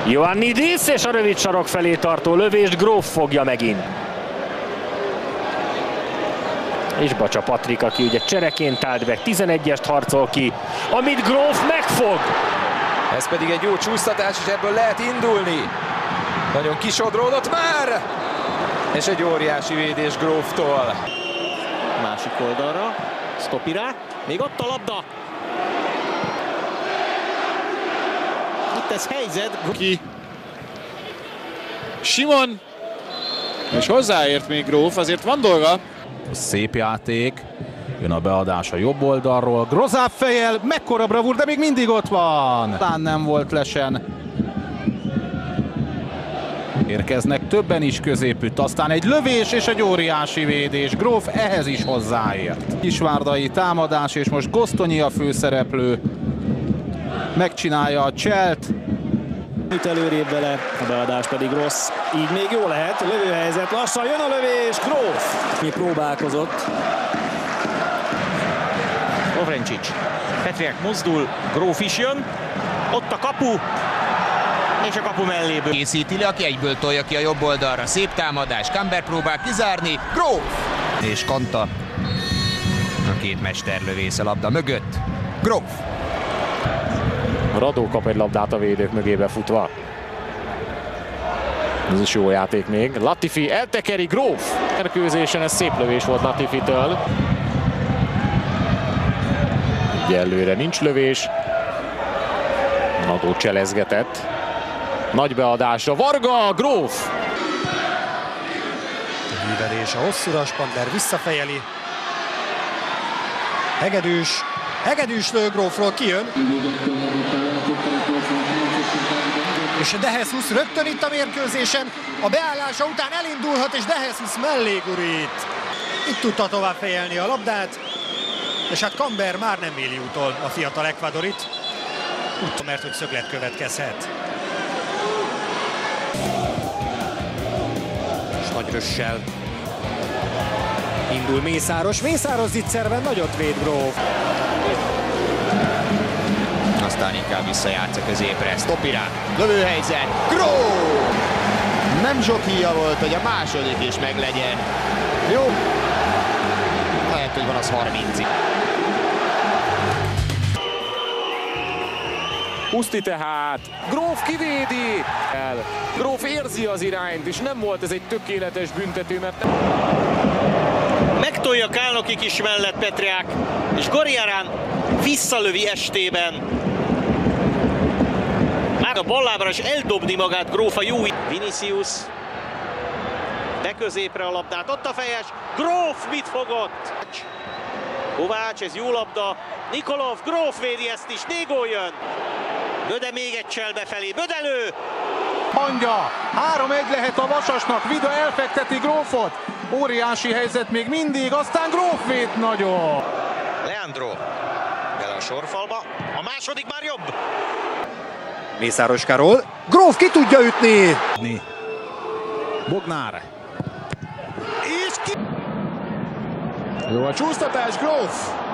Ioannidis, és a rövid sarok felé tartó lövést Gróf fogja megint. És Bacsa Patrik, aki ugye csereként állt be, 11-est harcol ki, amit Gróf megfog. Ez pedig egy jó csúsztatás, és ebből lehet indulni. Nagyon kisodródott már! És egy óriási védés Gróftól. Másik oldalra, Stopira, még ott a labda. Itt ez helyzet. Ki. Simon. És hozzáért még Gróf, azért van dolga. Szép játék. Jön a beadás a jobb oldalról. Grozá fejjel, mekkora bravúr, de még mindig ott van. Talán nem volt lesen. Érkeznek többen is középütt, aztán egy lövés és egy óriási védés. Gróf ehhez is hozzáért. Kisvárdai támadás, és most Gosztonyi a főszereplő. Megcsinálja a cselt. Itt előrébb vele, a beadás pedig rossz. Így még jó lehet, lövőhelyzet, lassan jön a lövés, Gróf! Mi próbálkozott. Lovrencsics, Petriák mozdul, Gróf is jön, ott a kapu, és a kapu melléből készíti le, aki egyből tolja ki a jobb oldalra. Szép támadás, Camber próbál kizárni, Gróf! És Kanta. A két mesterlövész a labda mögött, Gróf! Radó kap egy labdát a védők mögébe futva. Ez is jó játék még. Latifi eltekeri, Gróf! Erkőzésen ez szép lövés volt Latifitől. Egyelőre nincs lövés. Radó cselezgetett. Nagy beadásra, Varga, Gróf! Hívelés a hosszúra, Spander visszafejeli. Hegedűs lő, Grófról kijön. És De Jesus rögtön itt a mérkőzésen, a beállása után elindulhat, és De Jesus mellé gurít. Itt tudta tovább fejelni a labdát, és hát Camber már nem éli utol a fiatal ekvadorit, mert hogy szöglet következhet. És nagy rössel indul Mészáros zicserben nagyot véd Gróf. Aztán inkább visszajátsz a középre, Stopira, lövőhelyzet, Gróf! Nem zsokija volt, hogy a második is meglegyen. Jó. Lehet, hogy van az 30-ig. Puszti tehát, Gróf kivédi el. Gróf érzi az irányt, és nem volt ez egy tökéletes büntető, mert megtolja Kálnoki is mellett Petriák, és Gorjárán visszalövi estében. Már a ballábra is eldobni magát Gróf a jó. Vinicius be középre a labdát, ott a fejes, Gróf mit fogott? Kovács, ez jó labda, Nikolov, Gróf védi ezt is, 4 gól jön. Böde még egy csel befelé, Bödelő! Mondja, 3-1 lehet a Vasasnak, Vida elfekteti Grófot. Óriási helyzet még mindig, aztán Gróf véd nagyon. Leandro bele a sorfalba, a második már jobb. Mészáros-ról, Gróf ki tudja ütni! Bognár. És ki... Jó a csúsztatás, Gróf!